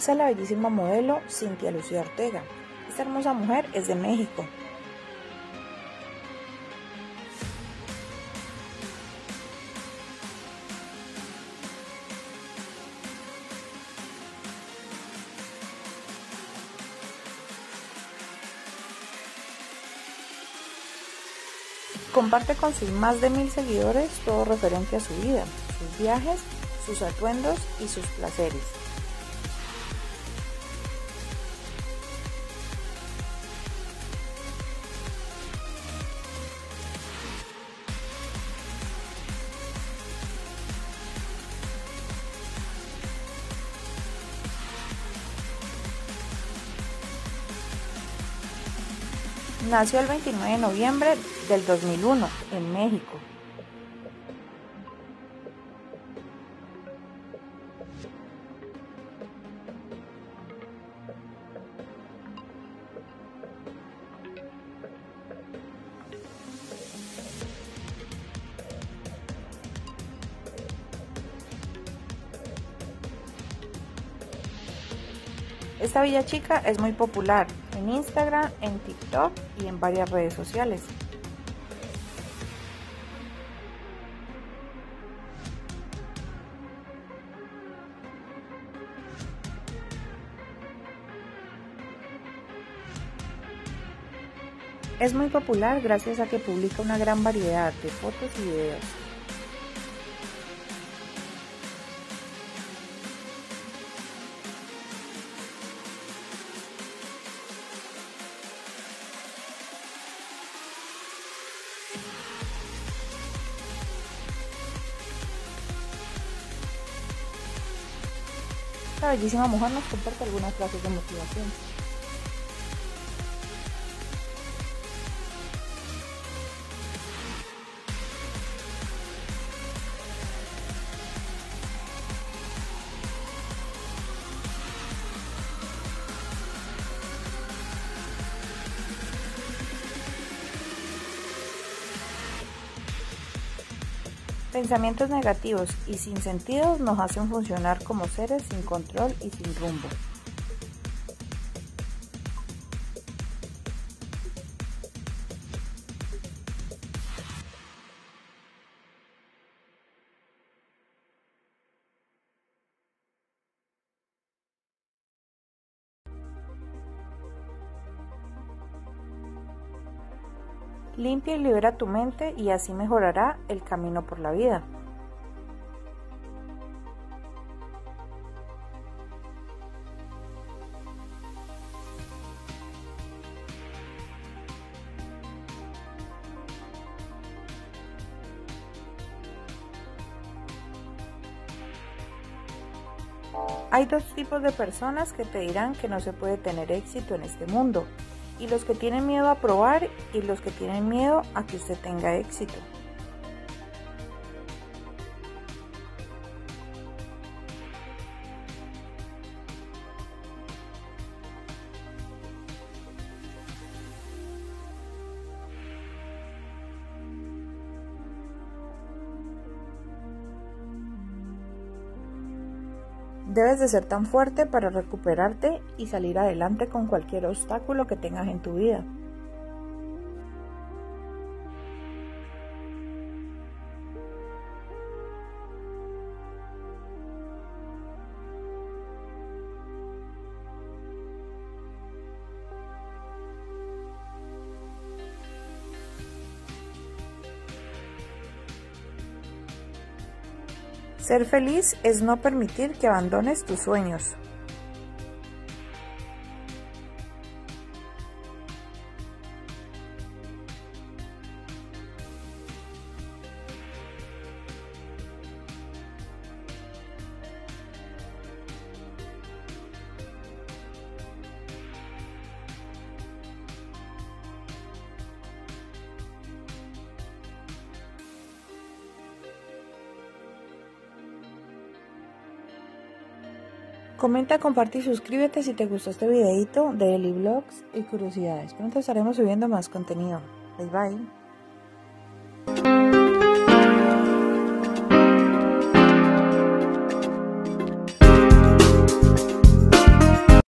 Esta es la bellísima modelo Cintia Lucía Ortega. Esta hermosa mujer es de México. Comparte con sus más de 1000 seguidores todo referente a su vida, sus viajes, sus atuendos y sus placeres. Nació el 29 de noviembre del 2001 en México. Esta bella chica es muy popular en Instagram, en TikTok y en varias redes sociales. Es muy popular gracias a que publica una gran variedad de fotos y videos. Esta bellísima mujer nos comparte algunas frases de motivación. Pensamientos negativos y sin sentido nos hacen funcionar como seres sin control y sin rumbo. Limpia y libera tu mente y así mejorará el camino por la vida. Hay dos tipos de personas que te dirán que no se puede tener éxito en este mundo, y los que tienen miedo a probar y los que tienen miedo a que usted tenga éxito. Debes de ser tan fuerte para recuperarte y salir adelante con cualquier obstáculo que tengas en tu vida. Ser feliz es no permitir que abandones tus sueños. Comenta, comparte y suscríbete si te gustó este videito de Eli Vlogs y curiosidades. Pronto estaremos subiendo más contenido. Bye bye.